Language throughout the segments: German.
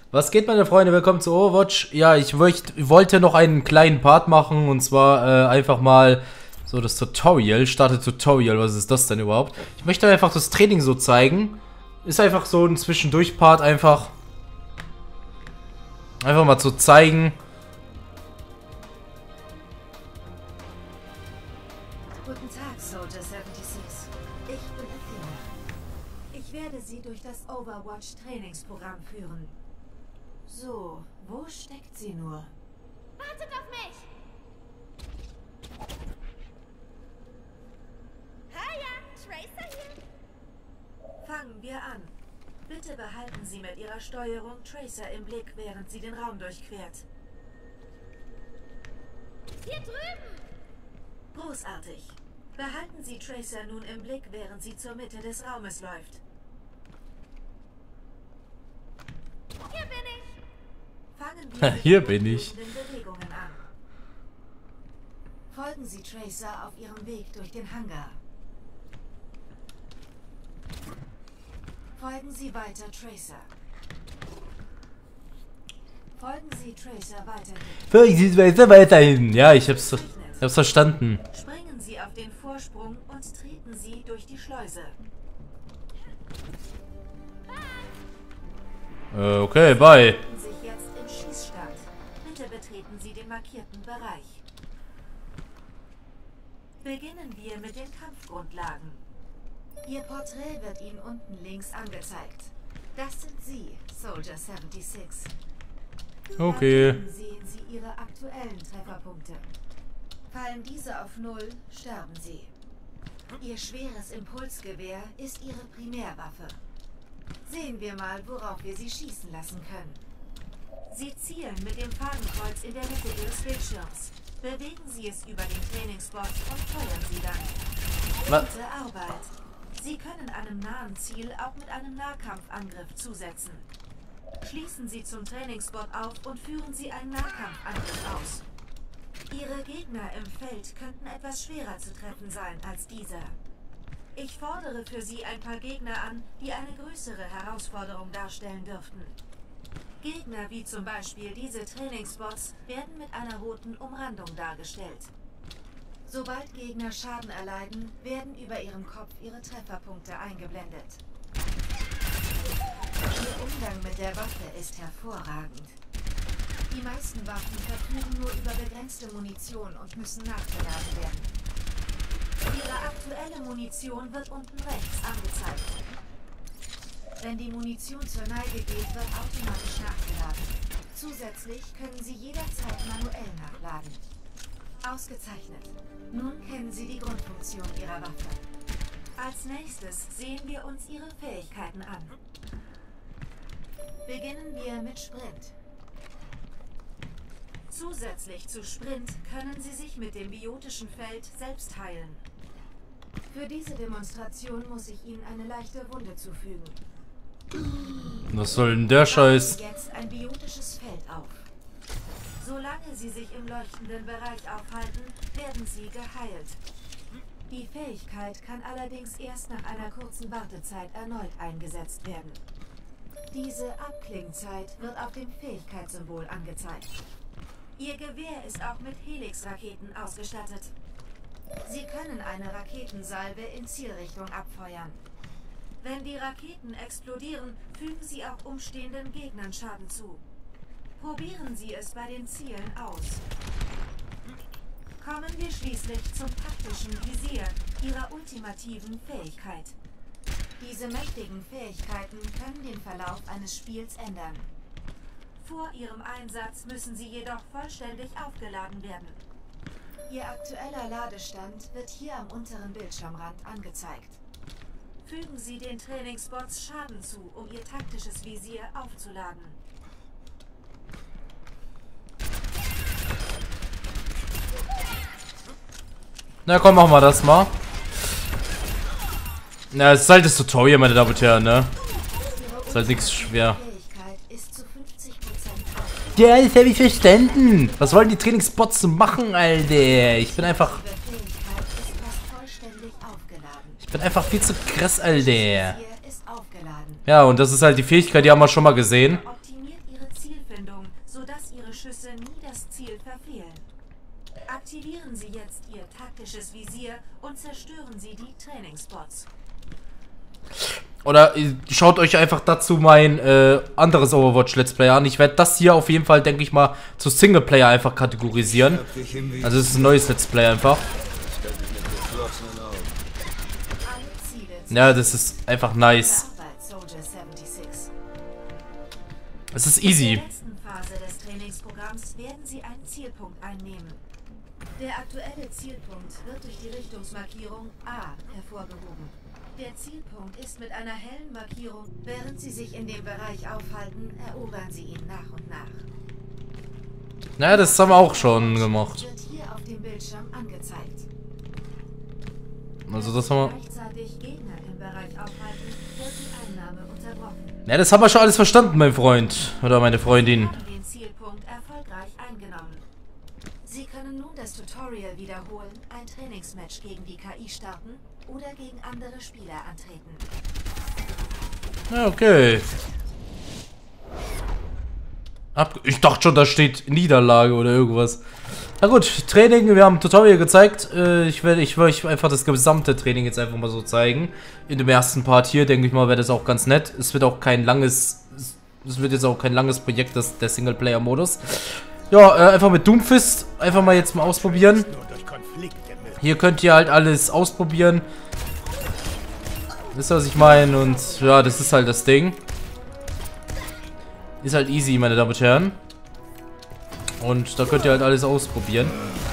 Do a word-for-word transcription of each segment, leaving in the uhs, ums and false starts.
Was geht, meine Freunde? Willkommen zu Overwatch. Ja, ich möcht, wollte noch einen kleinen Part machen und zwar äh, einfach mal so das Tutorial. Starte Tutorial, was ist das denn überhaupt? Ich möchte einfach das Training so zeigen. Ist einfach so ein Zwischendurch-Part, einfach einfach mal zu zeigen. Guten Tag, Soldier sechsundsiebzig. Ich bin Athena. Ich werde Sie durch das Overwatch-Trainingsprogramm führen. So, wo steckt sie nur? Wartet auf mich! Hiya, Tracer hier. Fangen wir an. Bitte behalten Sie mit Ihrer Steuerung Tracer im Blick, während sie den Raum durchquert. Hier drüben! Großartig. Behalten Sie Tracer nun im Blick, während sie zur Mitte des Raumes läuft. Hier bin ich! Fangen wir mit Hier bin ich. den Bewegungen an. Folgen Sie Tracer auf ihrem Weg durch den Hangar. Folgen Sie weiter Tracer. Folgen Sie Tracer weiterhin. Weiterhin. Ja, ich hab's, ich hab's verstanden. Springen Sie auf den Vorsprung und treten Sie durch die Schleuse. Äh, okay, bye. Befinden sich jetzt im Schießstand. Bitte betreten Sie den markierten Bereich. Beginnen wir mit den Kampfgrundlagen. Ihr Porträt wird Ihnen unten links angezeigt. Das sind Sie, Soldier sechsundsiebzig. Okay. Daneben sehen Sie Ihre aktuellen Trefferpunkte. Fallen diese auf Null, sterben Sie. Ihr schweres Impulsgewehr ist Ihre Primärwaffe. Sehen wir mal, worauf wir Sie schießen lassen können. Sie zielen mit dem Fadenkreuz in der Mitte Ihres Bildschirms. Bewegen Sie es über den Trainingsbot und feuern Sie dann. Was? Gute Arbeit. Sie können einem nahen Ziel auch mit einem Nahkampfangriff zusetzen. Schließen Sie zum Trainingsbot auf und führen Sie einen Nahkampfangriff aus. Ihre Gegner im Feld könnten etwas schwerer zu treffen sein als dieser. Ich fordere für Sie ein paar Gegner an, die eine größere Herausforderung darstellen dürften. Gegner wie zum Beispiel diese Trainingsbots werden mit einer roten Umrandung dargestellt. Sobald Gegner Schaden erleiden, werden über ihrem Kopf ihre Trefferpunkte eingeblendet. Ihr Umgang mit der Waffe ist hervorragend. Die meisten Waffen verfügen nur über begrenzte Munition und müssen nachgeladen werden. Ihre aktuelle Munition wird unten rechts angezeigt. Wenn die Munition zur Neige geht, wird automatisch nachgeladen. Zusätzlich können Sie jederzeit manuell nachladen. Ausgezeichnet. Nun kennen Sie die Grundfunktion Ihrer Waffe. Als nächstes sehen wir uns Ihre Fähigkeiten an. Beginnen wir mit Sprint. Zusätzlich zu Sprint können Sie sich mit dem biotischen Feld selbst heilen. Für diese Demonstration muss ich Ihnen eine leichte Wunde zufügen. Was soll denn der Scheiß? Bauen Sie jetzt ein biotisches Feld auf. Solange Sie sich im leuchtenden Bereich aufhalten, werden Sie geheilt. Die Fähigkeit kann allerdings erst nach einer kurzen Wartezeit erneut eingesetzt werden. Diese Abklingzeit wird auf dem Fähigkeitssymbol angezeigt. Ihr Gewehr ist auch mit Helix-Raketen ausgestattet. Sie können eine Raketensalve in Zielrichtung abfeuern. Wenn die Raketen explodieren, fügen sie auch umstehenden Gegnern Schaden zu. Probieren Sie es bei den Zielen aus. Kommen wir schließlich zum taktischen Visier, Ihrer ultimativen Fähigkeit. Diese mächtigen Fähigkeiten können den Verlauf eines Spiels ändern. Vor Ihrem Einsatz müssen sie jedoch vollständig aufgeladen werden. Ihr aktueller Ladestand wird hier am unteren Bildschirmrand angezeigt. Fügen Sie den Trainingsbots Schaden zu, um Ihr taktisches Visier aufzuladen. Na komm, machen wir das mal. Na, es ist halt das Tutorial, meine Damen und Herren, ne? Ist halt nichts schwer. Ja, das habe ich verstanden. Was wollen die Trainingsbots machen, Alter? Ich bin einfach... Ich bin einfach viel zu krass, Alter. Ja, und das ist halt die Fähigkeit, die haben wir schon mal gesehen. Optimiert Ihre Schüsse nie das Ziel verfehlen. Aktivieren Sie jetzt Ihr taktisches Visier und zerstören Sie die Trainingspots. Oder äh, schaut euch einfach dazu mein äh, anderes Overwatch Let's Play an. Ich werde das hier auf jeden Fall, denke ich mal, zu Singleplayer einfach kategorisieren. Also es ist ein neues Let's Play einfach. Ja, das ist einfach nice. Es ist easy. In der letzten Phase des Trainingsprogramms werden Sie einen Zielpunkt einnehmen. Der aktuelle Zielpunkt wird durch die Richtungsmarkierung A hervorgehoben. Der Zielpunkt ist mit einer hellen Markierung. Während Sie sich in dem Bereich aufhalten, erobern Sie ihn nach und nach. Naja, das haben wir auch schon gemacht. Wird hier auf dem Bildschirm angezeigt. Also das haben wir... Gleichzeitig Gegner im Bereich aufhalten, wird die Einnahme unterbrochen. Ja, das haben wir schon alles verstanden, mein Freund. Oder meine Freundin. Sie haben den Zielpunkt erfolgreich eingenommen. Sie können nun das Tutorial wiederholen, ein Trainingsmatch gegen die K I starten oder gegen andere Spieler antreten. Ja, okay. Ab ich dachte schon, da steht Niederlage oder irgendwas. Na gut, Training, wir haben ein Tutorial gezeigt. Äh, ich werde ich will euch einfach das gesamte Training jetzt einfach mal so zeigen. In dem ersten Part hier, denke ich mal, wäre das auch ganz nett. Es wird auch kein langes... Es wird jetzt auch kein langes Projekt, das, der Singleplayer-Modus. Ja, äh, einfach mit Doomfist. Einfach mal jetzt mal ausprobieren. Hier könnt ihr halt alles ausprobieren. Wisst ihr, was ich meine? Und ja, das ist halt das Ding. Ist halt easy, meine Damen und Herren. Und da könnt ihr halt alles ausprobieren.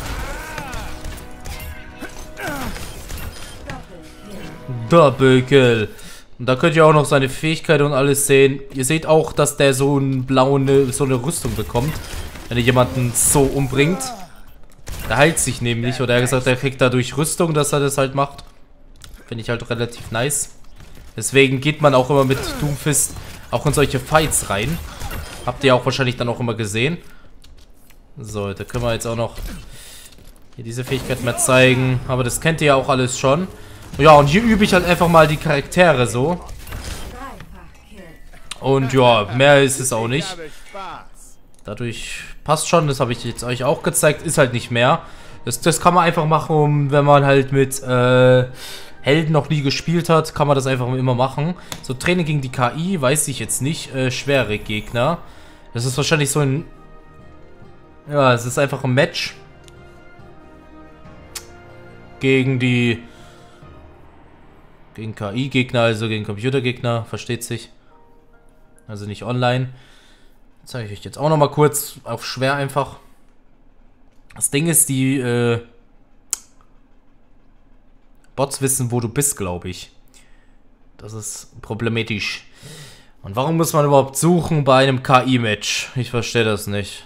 Doppelkill. Und da könnt ihr auch noch seine Fähigkeit und alles sehen. Ihr seht auch, dass der so, ein blaue, so eine Rüstung bekommt, wenn ihr jemanden so umbringt. Der heilt sich nämlich. Oder er hat gesagt, er kriegt dadurch Rüstung, dass er das halt macht. Finde ich halt relativ nice. Deswegen geht man auch immer mit Doomfist auch in solche Fights rein. Habt ihr auch wahrscheinlich dann auch immer gesehen. So, da können wir jetzt auch noch hier diese Fähigkeit mehr zeigen. Aber das kennt ihr ja auch alles schon. Ja, und hier übe ich halt einfach mal die Charaktere so. Und ja, mehr ist es auch nicht. Dadurch passt schon, das habe ich jetzt euch auch gezeigt. Ist halt nicht mehr. Das, das kann man einfach machen, um, wenn man halt mit äh, Helden noch nie gespielt hat, kann man das einfach immer machen. So, Training gegen die K I, weiß ich jetzt nicht. Äh, schwere Gegner. Das ist wahrscheinlich so ein... Ja, es ist einfach ein Match. Gegen die... Gegen K I-Gegner, also gegen Computergegner, versteht sich. Also nicht online. Zeige ich euch jetzt auch nochmal kurz auf schwer einfach. Das Ding ist, die äh, Bots wissen, wo du bist, glaube ich. Das ist problematisch. Und warum muss man überhaupt suchen bei einem K I-Match? Ich verstehe das nicht.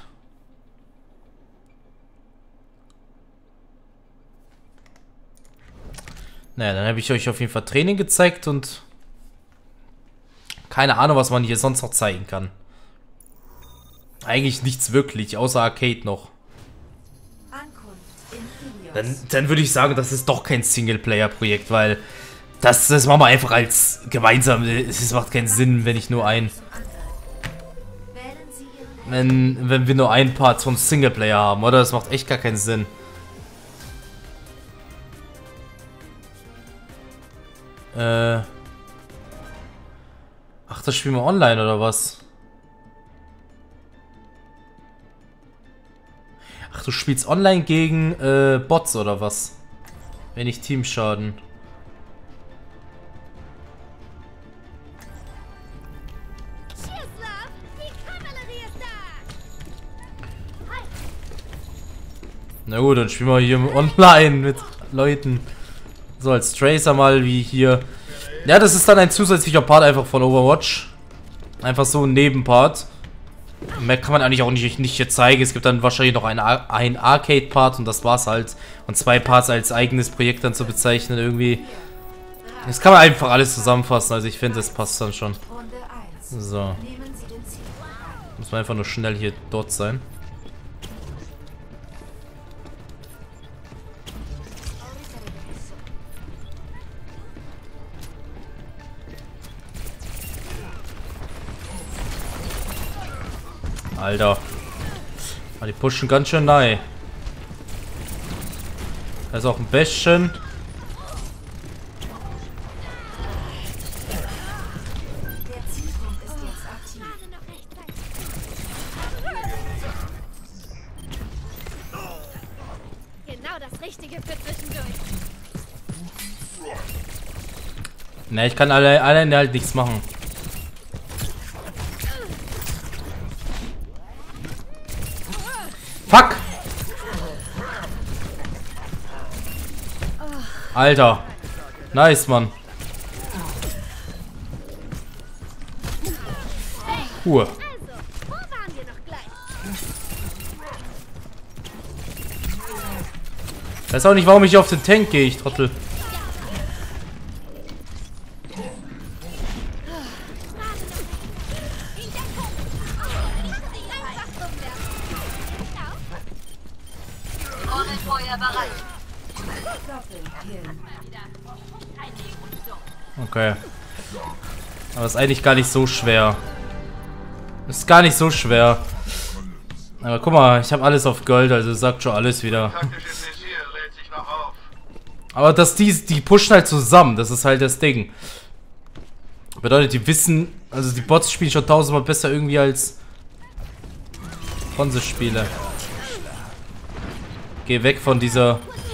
Naja, dann habe ich euch auf jeden Fall Training gezeigt und keine Ahnung, was man hier sonst noch zeigen kann. Eigentlich nichts wirklich, außer Arcade noch. Dann, dann würde ich sagen, das ist doch kein Singleplayer-Projekt, weil das, das machen wir einfach als gemeinsam. Es macht keinen Sinn, wenn ich nur ein... Wenn, wenn wir nur ein Part von Singleplayer haben, oder? Das macht echt gar keinen Sinn. Äh... Ach, das spielen wir online, oder was? Ach, du spielst online gegen äh, Bots, oder was? Wenn nicht Teamschaden. Na gut, dann spielen wir hier online mit Leuten. So, als Tracer mal wie hier. Ja, das ist dann ein zusätzlicher Part einfach von Overwatch. Einfach so ein Nebenpart. Mehr kann man eigentlich auch nicht, nicht hier zeigen. Es gibt dann wahrscheinlich noch einen, einen Arcade-Part und das war's halt. Und zwei Parts als eigenes Projekt dann zu bezeichnen irgendwie. Das kann man einfach alles zusammenfassen. Also ich finde, das passt dann schon. So. Muss man einfach nur schnell hier dort sein. Alter. Ah, die pushen ganz schön nahe. Da ist auch ein Bestchen. Der Zielpunkt ist jetzt aktiv. Genau das Richtige für zwischendurch. Ne, ich kann alle, alleine halt nichts machen. Fuck! Alter. Nice, Mann. Ruhe. Also, wo waren wir noch gleich? Ich weiß auch nicht, warum ich auf den Tank gehe, ich Trottel. Okay. Aber ist eigentlich gar nicht so schwer. Ist gar nicht so schwer. Aber guck mal, ich habe alles auf Gold, also sagt schon alles wieder. Aber dass die, die pushen halt zusammen, das ist halt das Ding. Bedeutet, die wissen, also die Bots spielen schon tausendmal besser irgendwie als Bronze-Spiele. Geh weg von dieser...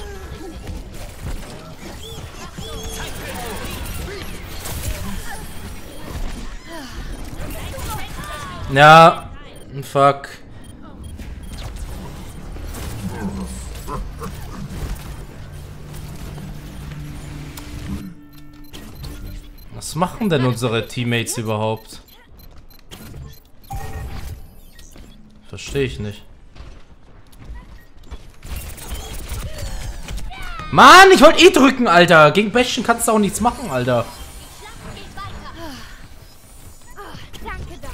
Ja, fuck. Was machen denn unsere Teammates überhaupt? Verstehe ich nicht. Mann, ich wollte eh drücken, Alter. Gegen Bestien kannst du auch nichts machen, Alter. Danke doch.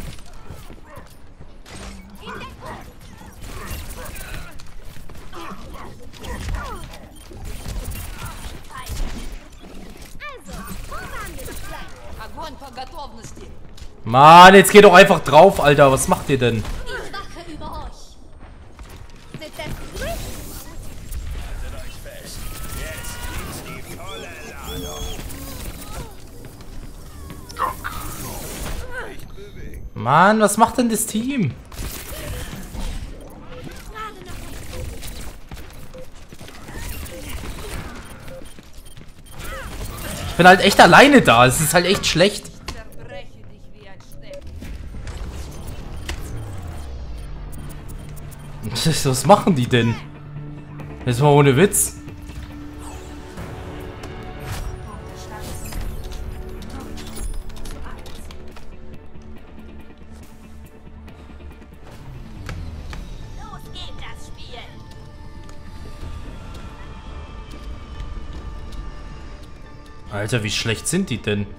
Also, wo waren wir noch gleich? Огонь по готовности. Mann, jetzt geh doch einfach drauf, Alter. Was macht ihr denn? Ich wache über euch. Sind das Grün? Mann, was macht denn das Team? Ich bin halt echt alleine da. Es ist halt echt schlecht. Zerbreche dich wie ein Steck. Was machen die denn? Jetzt mal ohne Witz. Los geht das Spiel. Alter, wie schlecht sind die denn?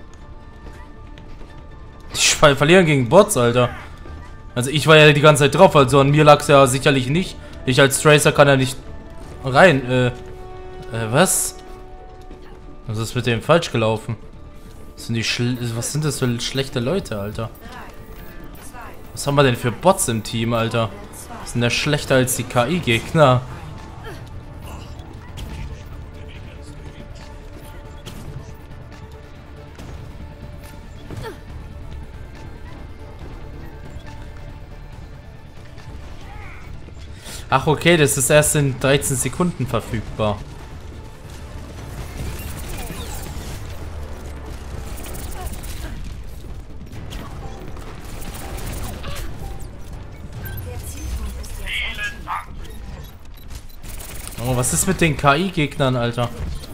Die ver- verlieren gegen Bots, Alter. Also ich war ja die ganze Zeit drauf, also an mir lag es ja sicherlich nicht. Ich als Tracer kann ja nicht rein. Äh, äh, was? Was ist mit dem falsch gelaufen? Was sind die schl was sind das für schlechte Leute, Alter? Was haben wir denn für Bots im Team, Alter? Sind ja schlechter als die K I-Gegner. Ach okay, das ist erst in dreizehn Sekunden verfügbar. Oh, was ist mit den K I-Gegnern, Alter?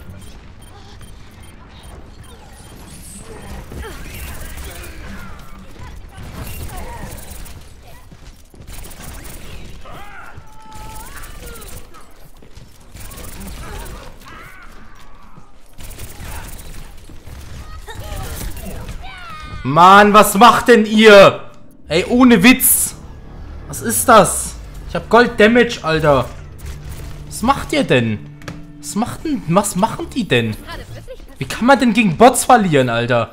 Mann, was macht denn ihr? Ey, ohne Witz. Was ist das? Ich hab Gold Damage, Alter. Was macht ihr denn? Was macht denn, was machen die denn? Wie kann man denn gegen Bots verlieren, Alter?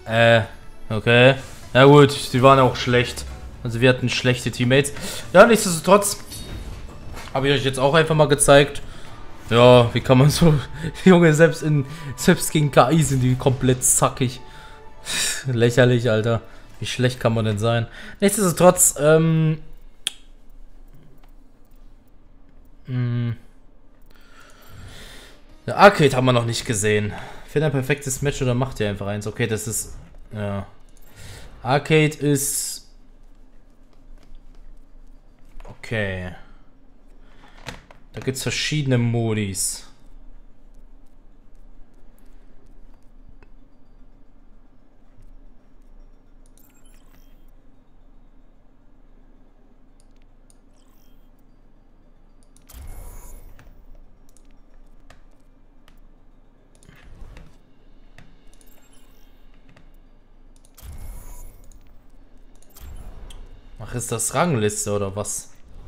Äh, okay. Na gut, die waren auch schlecht. Also wir hatten schlechte Teammates. Ja, nichtsdestotrotz habe ich euch jetzt auch einfach mal gezeigt. Ja, wie kann man so... Junge, selbst in selbst gegen K I sind die komplett zackig. Lächerlich, Alter. Wie schlecht kann man denn sein? Nichtsdestotrotz, ähm... mh, der Arcade haben wir noch nicht gesehen. Finde ein perfektes Match oder macht ihr einfach eins? Okay, das ist... Ja. Arcade ist... Okay. Da gibt es verschiedene Modis. Ach, ist das Rangliste oder was?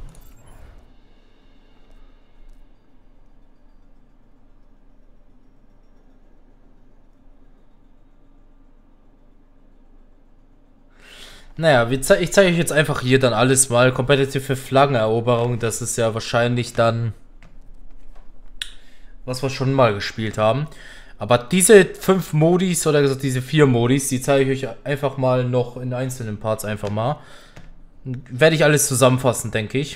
Naja, wir ze ich zeige euch jetzt einfach hier dann alles mal. Kompetitive Flaggeneroberung, das ist ja wahrscheinlich dann, was wir schon mal gespielt haben. Aber diese fünf Modis, oder gesagt diese vier Modis, die zeige ich euch einfach mal noch in einzelnen Parts einfach mal. Werde ich alles zusammenfassen, denke ich.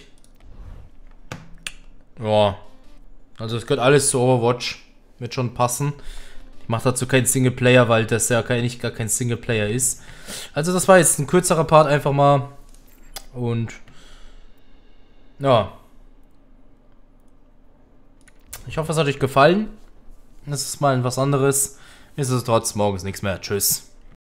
Ja. Also es gehört alles zu Overwatch. Wird schon passen. Ich mache dazu keinen Singleplayer, weil das ja kein, nicht gar kein Singleplayer ist. Also das war jetzt ein kürzerer Part einfach mal. Und ja. Ich hoffe, es hat euch gefallen. Das ist mal was anderes. Nichtsdestotrotz, morgen ist nichts mehr. Tschüss.